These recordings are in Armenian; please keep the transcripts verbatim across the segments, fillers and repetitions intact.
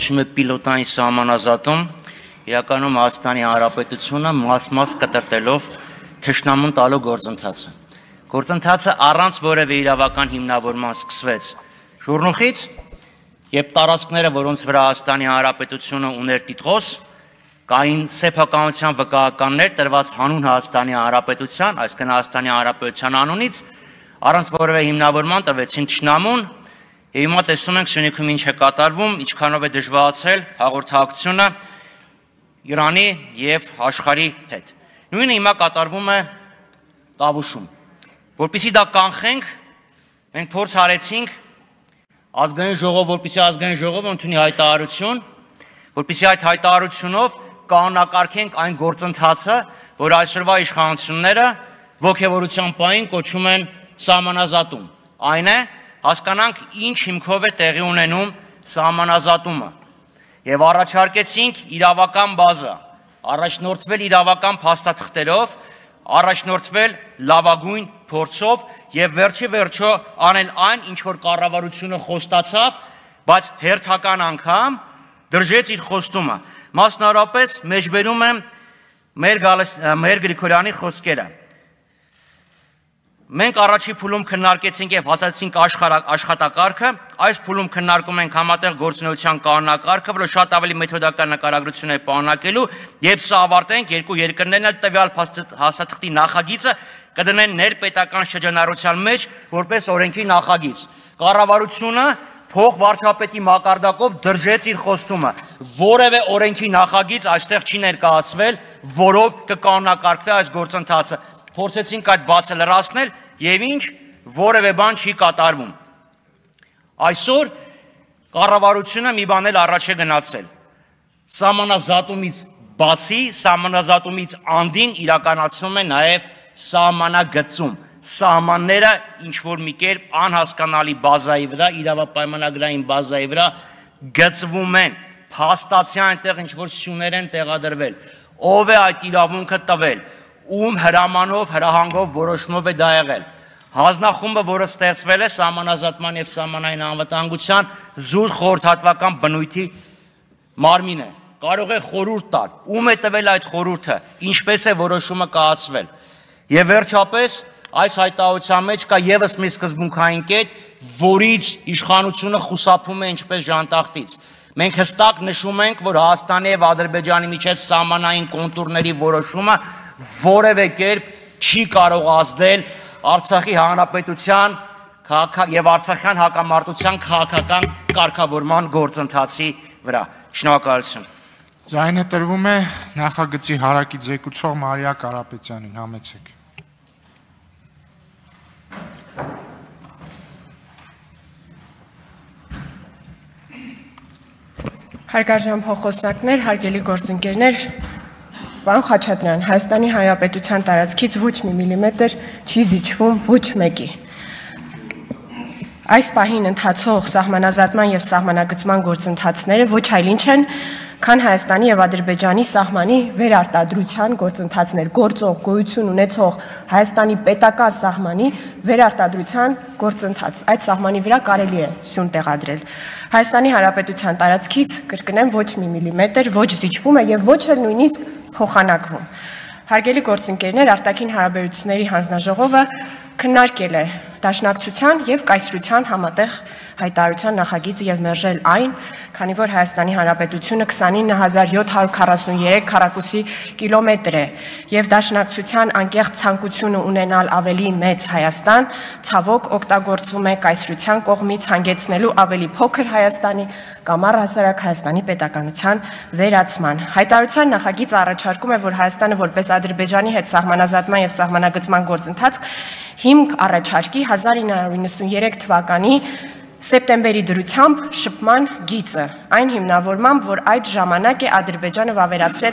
կոչվում է պիլոտային սահմանազատում, իրականում Հայաստանի Հանրապետությունը մաս-մաս կտրտելով թշնամուն տալու գործընթացը։ Գործընթացը առանց որևէ իրավական հիմնավորման սկսվեց Շուռնուխից, երբ տարածքները, որոնց վրա Հայաստանի Հանրապետությունը ուներ տիտղոս, կային սեփականության վկայականներ տրված հանուն Հայաստանի Հանրապետության, այսինքն Հայաստանի Հանրապետության անունից, առանց որևէ հիմնավորման տվեցին թշնամուն, եւ հիմա տեսնում ենք Սյունիքում ինչ է կատարվում, ինչքանով է դժվարացել հաղորդակցությունը Իրանի եւ աշխարհի հետ։ Նույնը հիմա կատարվում է Տավուշում։ Որպեսզի դա կանխենք, մենք փորձ արեցինք ազգային ժողով, որպեսզի ազգային ժողովը ընդունի հայտարարություն, որպեսզի այդ հայտարարությունով կանոնակարգենք այն գործընթացը, որ այսօրվա իշխանությունները ոգևորության պահին կոչում են սահմանազատում։ Այն է, հասկանանք ինչ հիմքով է տեղի ունենում սահմանազատումը։ Եվ առաջարկեցինք իրավական բազա, առաջնորդվել իրավական փաստաթղթերով, առաջնորդվել լավագույն փորձով եւ վերջի վերջո անել այն, ինչ որ կառավարությունը խոստացավ, բայց հերթական անգամ դրժեց իր խոստումը։ Մասնավորապես մեջբերում եմ մեր մեր Գրիգորյանի խոսքերը։ Մենք առաջի փուլում քննարկեցինք եւ հասարեցինք աշխատակարգը, այս փուլում քննարկում ենք համատեղ գործունեության կանոնակարգը, որը շատ ավելի մեթոդական նկարագրություն է պարունակելու, եւ սա ավարտենք երկու երկրներն էլ տվյալ հաստատքի նախագիծը կդնեն ներպետական շրջանառության մեջ որպես օրենքի նախագիծ։ Կառավարությունը փող վարչապետի մակարդակով դրժեց իր խոստումը։ Որևէ օրենքի նախագիծ այստեղ չի ներկայացվել, որով կկանոնակարգվի այս գործընթացը։ Փորձեցինք այդ բացը լրացնել եւ ինչ որևէ բան չի կատարվում։ Այսօր կառավարությունը մի բան էլ առաջ է գնացել։ Սահմանազատումից բացի, սահմանազատումից անդին իրականացում է նաեւ սահմանագծում։ Սահմանները ինչ որ մի կերպ անհասկանալի բազայի վրա, իրավապայմանագրային բազայի վրա գծվում են, փաստացի այնտեղ ինչ որ սյուներ են տեղադրվել։ Ով է այդ իրավունքը տվել, ում հրամանով, հրահանգով, որոշումով է դա եղել։ Հանձնախումբը, որը ստեղծվել է սահմանազատման եւ սահմանային անվտանգության զուր խորհրդատվական բնույթի մարմին է, կարող է խորհուրդ տալ, ում է տվել այդ խորհուրդը, ինչպես է որոշումը կայացվել։ Եվ վերջապես այս հայտարարության մեջ կա եւս մի սկզբունքային կետ, որից իշխանությունը խուսափում է ինչպես ժանտախտից։ Մենք հստակ նշում ենք, որ Հայաստանի եւ Ադրբեջանի միջև սահմանային կոնտուրների որոշումը որևէ կերպ չի կարող ազդել Արցախի հանրապետության եւ արցախյան հակամարտության քաղաքական կարգավորման գործընթացի վրա։ Շնորհակալություն։ Ձայնը տրվում է նախագծի հարակից զեկուցող Մարիա Կարապետյանին, համեցեք։ Հարգարժան փոխոսնակներ, հարգելի գործընկերներ, Պարոն Խաչատրյան, Հայաստանի Հանրապետության տարածքից ոչ մի միլիմետր չի զիջվում ոչ մեկի։ Այս պահին ընթացող սահմանազատման եւ սահմանագծման գործընթացները ոչ այլ ինչ են, քան Հայաստանի եւ Ադրբեջանի սահմանի վերարտադրության գործընթացներ, գործող գոյություն ունեցող Հայաստանի պետական սահմանի վերարտադրության գործընթաց։ Այդ սահմանի վրա կարելի է սյուն տեղադրել։ Հայաստանի Հանրապետության տարածքից կրկնեմ ոչ մի միլիմետր ոչ զիջվում է եւ ոչ էլ նույնիսկ փոխանակվում։ Հարգելի գործընկերներ, արտաքին հարաբերությունների հանձնաժողովը քննարկել է դաշնակցության եւ կայսրության համատեղ հայտարարության նախագիծը եւ մերժել այն, քանի որ Հայաստանի Հանրապետությունը քսանինը հազար յոթ հարյուր քառասուններեք քառակուսի կիլոմետր է եւ դաշնակցության անկեղծ ցանկությունը ունենալ ավելի մեծ Հայաստան ցավոք օգտագործվում է կայսրության կողմից հանգեցնելու ավելի փոքր Հայաստանի կամ առհասարակ Հայաստանի պետականության վերացման։ Հայտարարության նախագիծը առաջարկում է, որ Հայաստանը որպես Ադրբեջանի հետ սահմանազատման եւ սահմանագծման գործընթաց հիմք առաջարկի հազար ինը հարյուր նվաթ թվականի սեպտեմբերի դրությամբ շփման գիծը, այն հիմնավորմամբ, որ այդ ժամանակ է Ադրբեջանը վավերացրել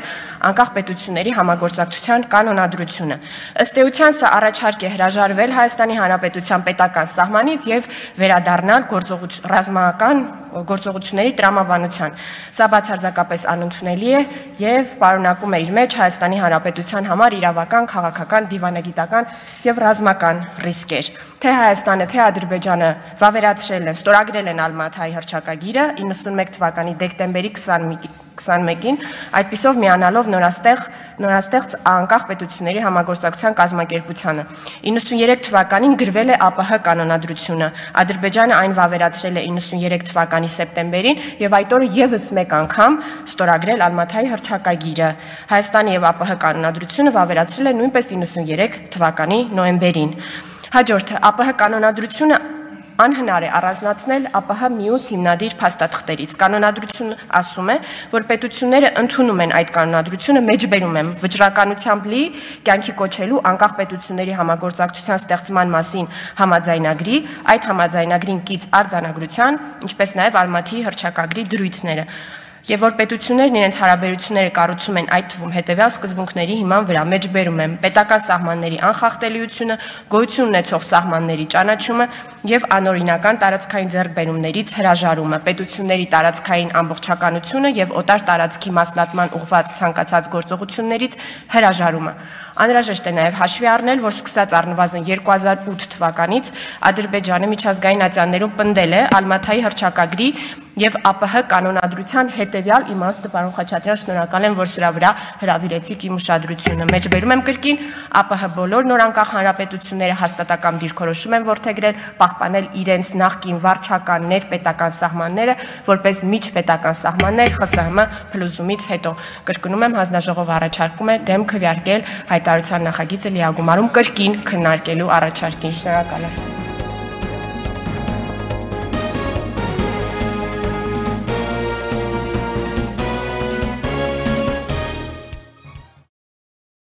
անկախ պետությունների համագործակցության կանոնադրությունը։ Ըստ էության սա առաջարկ է հրաժարվել Հայաստանի Հանրապետության պետական սահմանից եւ վերադառնալ ռազմական գործողությունների տրամաբանության։ Սա բացարձակապես անընդունելի է եւ պարունակում է իր մեջ Հայաստանի Հանրապետության համար իրավական, քաղաքական, դիվանագիտական եւ ռազմական ռիսկեր։ Թե Հայաստանը, թե Ադրբեջանը վավերացրել են, ստորագրել են Ալմաթայի հռչակագիրը իննսունմեկ թվականի դեկտեմբերի քսանմեկին, այդպիսով միանալով նորաստեղ նորաստեղծ անկախ պետությունների համագործակցության կազմակերպությանը։ իննսուներեք թվականին գրվել է ԱՊՀ կանոնադրությունը։ Ադրբեջանը այն վավերացրել է իննսուներեք թվականի սեպտեմբերին եւ այդ օրը եւս մեկ անգամ ստորագրել Ալմաթայի հռչակագիրը։ Հայաստանի եւ ԱՊՀ կանոնադրությունը վավերացրել է նույնպես իննսուներեք թվականի նոյեմբերին։ Հաջորդը ԱՊՀ կանոնադրությունը անհնար է առանձնացնել ԱՊՀ մյուս հիմնադիր փաստաթղթերից։ Կանոնադրությունը ասում է, որ պետությունները ընդունում են այդ կանոնադրությունը մեջբերում են վճռականությամբ լի կյանքի կոչելու անկախ պետությունների համագործակցության ստեղծման մասին համաձայնագրի, այդ համաձայնագրին կից արձանագրության, ինչպես նաև Ալմաթիի հռչակագրի դրույթները։ Եվ որ պետություններն իրենց հարաբերությունները կառուցում են այդ թվում հետևյալ սկզբունքների հիման վրա մեջբերում են պետական սահմանների անխախտելիությունը, գոյություն ունեցող սահմանների ճանաչումը եւ անօրինական տարածքային ձեռքբերումներից հրաժարումը, պետությունների տարածքային ամբողջականությունը եւ օտար տարածքի մասնատման ուղղված ցանկացած գործողություններից հրաժարումը։ Անհրաժեշտ է նաև հաշվի առնել, որ սկսած առնվազն երկու հազար ութ թվականից Ադրբեջանը միջազգային ատյաններում պնդել է Ալմաթայի հռչակագրի եւ ԱՊՀ կանոնադրության հետեւյալ իմաստը, պարոն Խաչատրյան, շնորհակալ եմ, որ սրա վրա հրավիրեցիք իմ ուշադրությունը։ Մեջբերում եմ կրկին ԱՊՀ բոլոր նորանկախ հանրապետությունները հաստատակամ դիրքորոշում են որդեգրել պահպանել իրենց նախկին վարչական ներպետական սահմանները որպես միջպետական սահմաններ ԽՍՀՄ փլուզումից հետո։ Կրկնում եմ, հանձնաժողովը առաջարկում է դեմ քվեարկել հայտարարության նախագիծը լիագումարում կրկին քննարկելու առաջարկին։ Շնորհակալ եմ։